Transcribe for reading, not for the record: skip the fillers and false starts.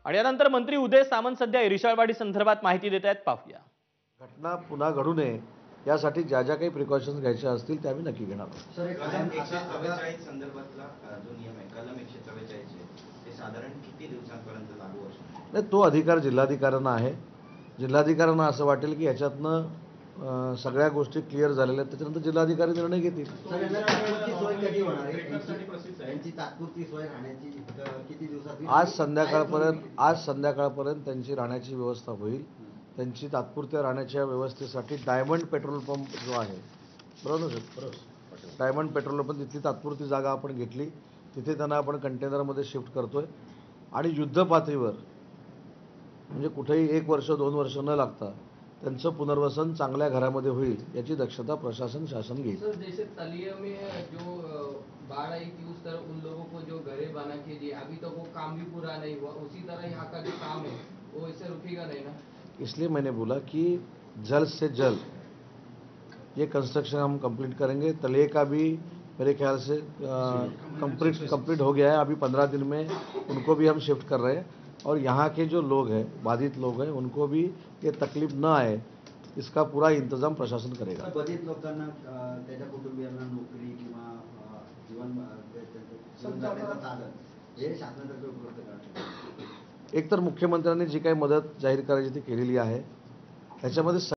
आणि यानंतर मंत्री उदय सामंत सध्या इरिशाळवाडी संदर्भात माहिती देत आहेत, पाहूया. घटना पुन्हा घडू नये यासाठी ज्या ज्या काही प्रिकॉशन्स घ्यायच्या असतील त्या आम्ही नक्की घेणार आहोत. सर, कलम 144 संदर्भातला जो नियम आहे, कलम 144 ते साधारण किती दिवसांपर्यंत लागू असतो? नाही, तो अधिकार जिल्हाधिकाऱ्यांना आहे. जिल्हाधिकाऱ्यांना असं वाटेल की याच्यातनं सगळ्या गोष्टी क्लिअर झालेल्या आहेत, त्याच्यानंतर जिल्हाधिकारी निर्णय घेतील. आज संध्याकाळपर्यंत त्यांची राहण्याची व्यवस्था होईल. त्यांची तात्पुरत्या राहण्याच्या व्यवस्थेसाठी डायमंड पेट्रोल पंप जो आहे, बरोबर ना, डायमंड पेट्रोल पंप तिथली तात्पुरती जागा आपण घेतली, तिथे त्यांना आपण कंटेनरमध्ये शिफ्ट करतोय आणि युद्धपातळीवर म्हणजे कुठेही 1 वर्ष 2 वर्ष न लागता त्यांचं पुनर्वसन चांगल्या घरामध्ये होईल याची दक्षता प्रशासन शासन घेईल. सर, जैसे तलिया में जो बाढ़ आई थी उस तरह उन लोगों को जो घरें बना के दिए, अभी तक वो काम भी पूरा नहीं हुआ, उसी तरह यहाँ का जो काम है वो इससे रुकेगा नहीं ना? इसलिए मैंने बोला कि जल्द से जल्द ये कंस्ट्रक्शन हम कंप्लीट करेंगे. तलिये का भी मेरे ख्याल से कंप्लीट हो गया है. अभी 15 दिन में उनको भी हम शिफ्ट कर रहे हैं और यहाँ के जो लोग हैं, बाधित लोग हैं, उनको भी ये तकलीफ न आए इसका पूरा इंतजाम प्रशासन करेगा. बाधित लोकांना त्याच्या कुटुंबियांना नोकरी किंवा जीवन जगण्याचं साधन हे शासनातर्फे उपलब्ध करण्यात. एक तर मुख्यमंत्र्यांनी जी काही मदत जाहीर करायची ती केलेली आहे. त्याच्यामध्ये